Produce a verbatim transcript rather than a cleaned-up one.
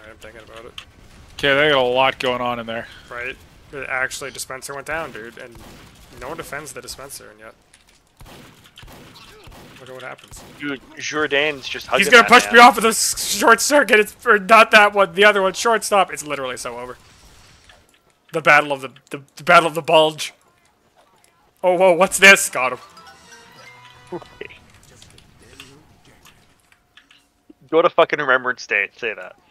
I'm thinking about it. Okay, they got a lot going on in there. Right? It actually, dispenser went down, dude, and no one defends the dispenser, and yet. Look at what happens. Dude, Jourdain's just hugging He's gonna that push man. me off of the short circuit. It's or not that one, the other one. Shortstop. It's literally so over. The battle of the the, the battle of the bulge. Oh whoa! What's this? Got him. Go to fucking Remembrance Day and say that.